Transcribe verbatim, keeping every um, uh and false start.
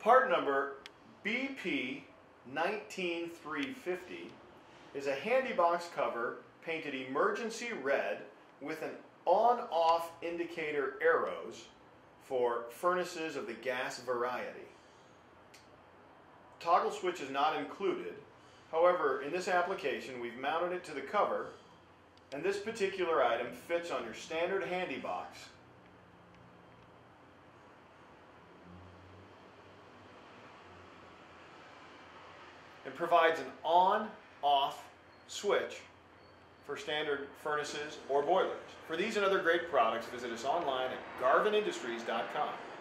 Part number B P one nine three five zero is a handy box cover painted emergency red with an on-off indicator arrows for furnaces of the gas variety. Toggle switch is not included. However, in this application we've mounted it to the cover, and this particular item fits on your standard handy box. It provides an on-off switch for standard furnaces or boilers. For these and other great products, visit us online at garvin industries dot com.